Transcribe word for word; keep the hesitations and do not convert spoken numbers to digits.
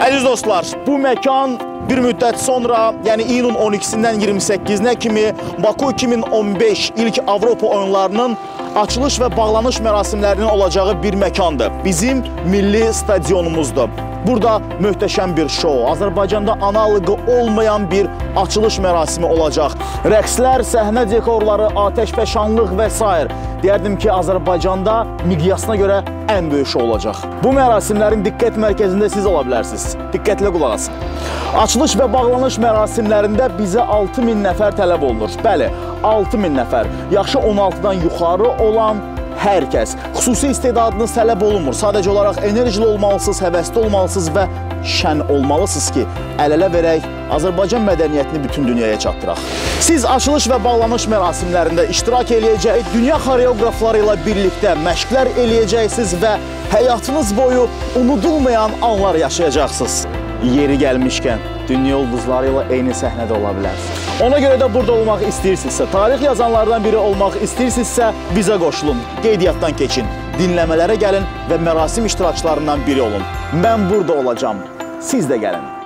Əziz dostlar, bu məkan bir müddət sonra, yəni iyunun on ikisindən iyirmi səkkizinə kimi Baku iki min on beş ilk Avropa oyunlarının açılış və bağlanış mərasimlərinin olacağı bir məkandır. Bizim milli stadionumuzdur. Burada möhtəşəm bir şou, Azərbaycanda analogu olmayan bir açılış mərasimi olacaq. Rəqslər, səhnə dekorları, atəşfəşanlıq və s. Deyərdim ki, Azərbaycanda miqyasına görə ən böyük şou olacaq. Bu mərasimlərin diqqət mərkəzində siz ola bilərsiniz. Diqqətlə qulaq asın. Açılış və bağlanış mərasimlərində bizə altı min nəfər tələb olunur. Bəli, altı min nəfər. Yaşı on altıdan yuxarı olan hər kəs. Xüsusi istedadınız tələb olunmur. Sadəcə olaraq enerjili olmalısınız, həvəsli olmalısınız və şən olmalısınız ki, əl-ələ verək, Azərbaycan mədəniyyətini bütün dünyaya çatdıraq. Siz açılış və bağlanış mərasimlərində iştirak eləyəcək, dünya xoreoqrafları ilə birlikdə məşqlər eləyəcəksiniz və həyatınız boyu unudulmayan anlar yaşayacaqsınız. Yeri gəlmişkən, dünya ulduzları ilə eyni səhnədə ola bilərsiniz. Ona görə də burada olmaq istəyirsinizsə, tarix yazanlardan biri olmaq istəyirsinizsə, bizə qoşulun, qeydiyyatdan keçin, dinləmələrə gəlin və mərasim iştirakçılarından biri olun. Mən burada olacam, siz də gəlin.